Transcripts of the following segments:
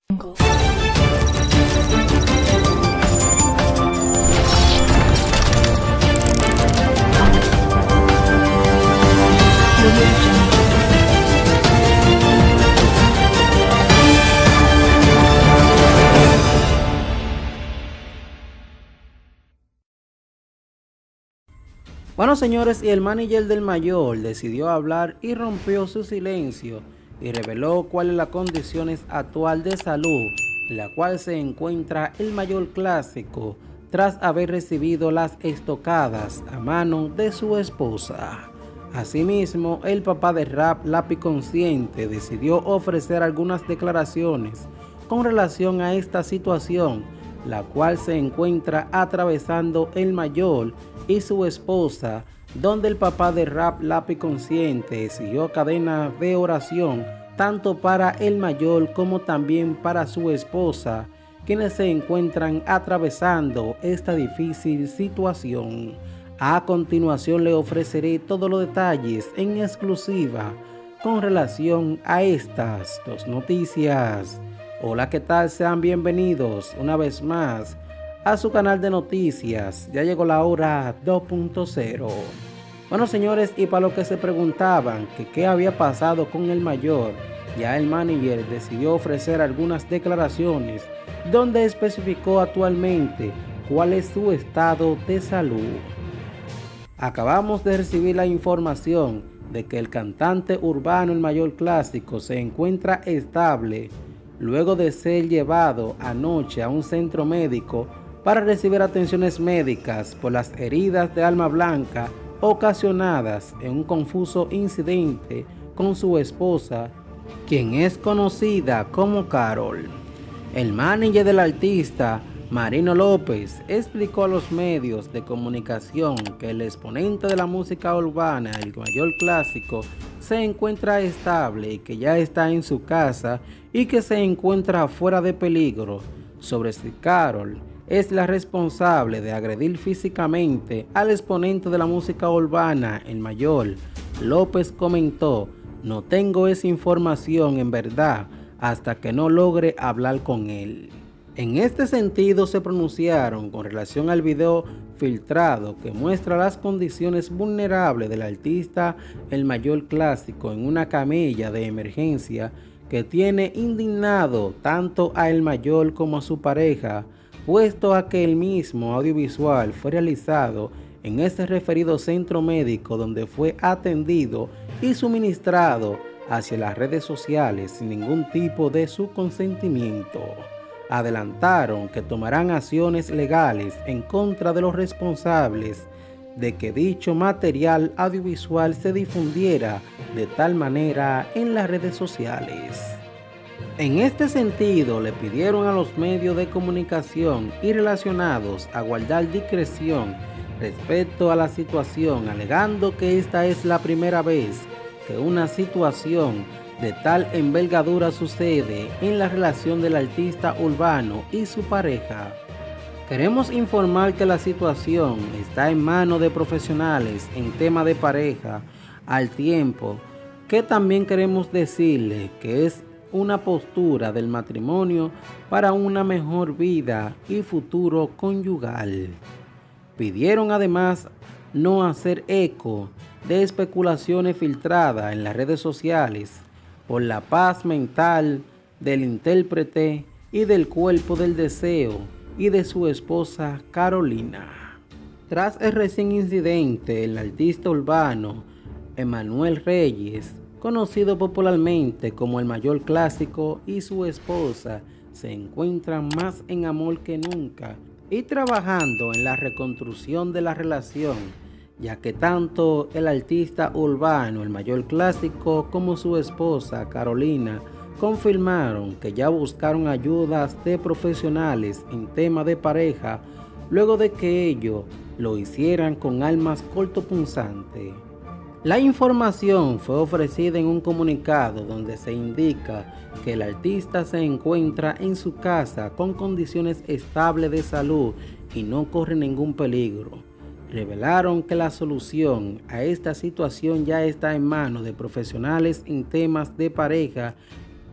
Bueno, señores, y el manager del Mayol decidió hablar y rompió su silencio y reveló cuál es la condición actual de salud en la cual se encuentra el Mayol Clásico tras haber recibido las estocadas a mano de su esposa. Asimismo, el papá de Rap, Lápiz Consciente, decidió ofrecer algunas declaraciones con relación a esta situación, la cual se encuentra atravesando el Mayol y su esposa, donde el papá de Rap, Lápiz Consciente, exigió cadena de oración tanto para el Mayol como también para su esposa, quienes se encuentran atravesando esta difícil situación. A continuación le ofreceré todos los detalles en exclusiva con relación a estas dos noticias. Hola, ¿qué tal? Sean bienvenidos una vez más a su canal de noticias. Ya llegó la hora 2.0. Bueno, señores, y para los que se preguntaban que qué había pasado con el Mayol, ya el manager decidió ofrecer algunas declaraciones donde especificó actualmente cuál es su estado de salud. Acabamos de recibir la información de que el cantante urbano El Mayol Clásico se encuentra estable luego de ser llevado anoche a un centro médico para recibir atenciones médicas por las heridas de arma blanca ocasionadas en un confuso incidente con su esposa, quien es conocida como Carol. El manager del artista, Marino López, explicó a los medios de comunicación que el exponente de la música urbana, El Mayol Clásico, se encuentra estable y que ya está en su casa y que se encuentra fuera de peligro. Sobre si Carol es la responsable de agredir físicamente al exponente de la música urbana, El Mayol, López comentó: "No tengo esa información en verdad hasta que no logre hablar con él". En este sentido se pronunciaron con relación al video filtrado que muestra las condiciones vulnerables del artista El Mayol Clásico en una camilla de emergencia que tiene indignado tanto a El Mayol como a su pareja, puesto a que el mismo audiovisual fue realizado en ese referido centro médico donde fue atendido y suministrado hacia las redes sociales sin ningún tipo de su consentimiento. Adelantaron que tomarán acciones legales en contra de los responsables de que dicho material audiovisual se difundiera de tal manera en las redes sociales. En este sentido, le pidieron a los medios de comunicación y relacionados a guardar discreción respecto a la situación, alegando que esta es la primera vez que una situación de tal envergadura sucede en la relación del artista urbano y su pareja. Queremos informar que la situación está en manos de profesionales en tema de pareja, al tiempo que también queremos decirle que es una postura del matrimonio para una mejor vida y futuro conyugal. Pidieron además no hacer eco de especulaciones filtradas en las redes sociales por la paz mental del intérprete y del cuerpo del deseo y de su esposa Carolina. Tras el recién incidente, el artista urbano Emanuel Reyes, conocido popularmente como El Mayol Clásico, y su esposa se encuentran más en amor que nunca y trabajando en la reconstrucción de la relación, ya que tanto el artista urbano El Mayol Clásico como su esposa Carolina confirmaron que ya buscaron ayudas de profesionales en tema de pareja luego de que ellos lo hicieran con armas cortopunzantes. La información fue ofrecida en un comunicado donde se indica que el artista se encuentra en su casa con condiciones estables de salud y no corre ningún peligro. Revelaron que la solución a esta situación ya está en manos de profesionales en temas de pareja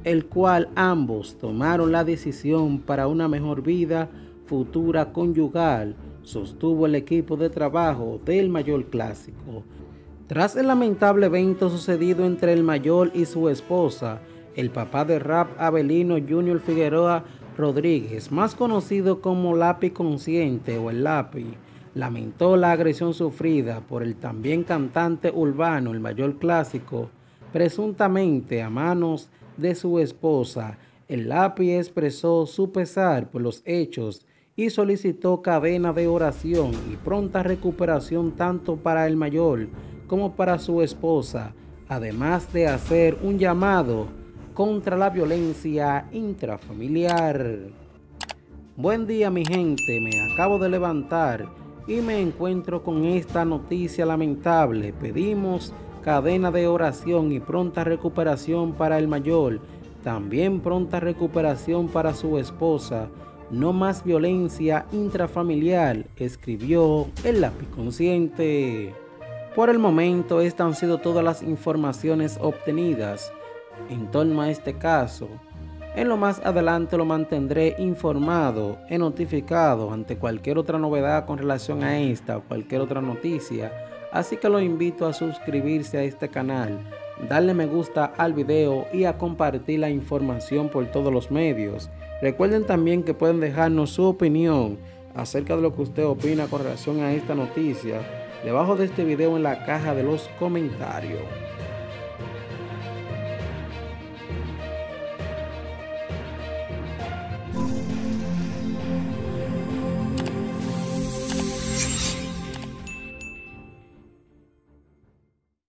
el cual ambos tomaron la decisión para una mejor vida futura conyugal, sostuvo el equipo de trabajo del Mayol Clásico. Tras el lamentable evento sucedido entre el Mayol y su esposa, el papá de rap Abelino Junior Figueroa Rodríguez, más conocido como Lapi Consciente o el Lapi, lamentó la agresión sufrida por el también cantante urbano El Mayol Clásico, presuntamente a manos de su esposa. El Lapi expresó su pesar por los hechos y solicitó cadena de oración y pronta recuperación tanto para el Mayol como para su esposa, además de hacer un llamado contra la violencia intrafamiliar. Buen día mi gente, me acabo de levantar y me encuentro con esta noticia lamentable. Pedimos cadena de oración y pronta recuperación para el Mayol, también pronta recuperación para su esposa. No más violencia intrafamiliar, escribió el Lapi Consciente. Por el momento, estas han sido todas las informaciones obtenidas en torno a este caso. En lo más adelante lo mantendré informado y notificado ante cualquier otra novedad con relación a esta o cualquier otra noticia. Así que lo invito a suscribirse a este canal, darle me gusta al video y a compartir la información por todos los medios. Recuerden también que pueden dejarnos su opinión acerca de lo que usted opina con relación a esta noticia debajo de este video en la caja de los comentarios.